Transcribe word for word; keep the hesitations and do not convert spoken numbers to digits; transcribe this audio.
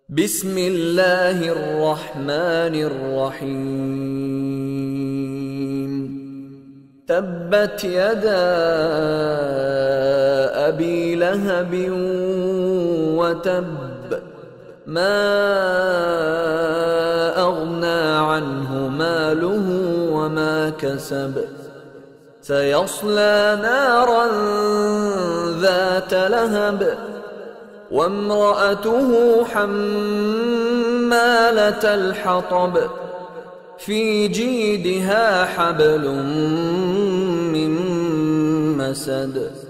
بسم الله الرحمن الرحيم. تبت يدا أبي لهب وتب، ما أغنى عنه ماله وما كسب، سيصلى نارا ذات لهب، وامرأته حمالة الحطب، في جيدها حبل من مسد.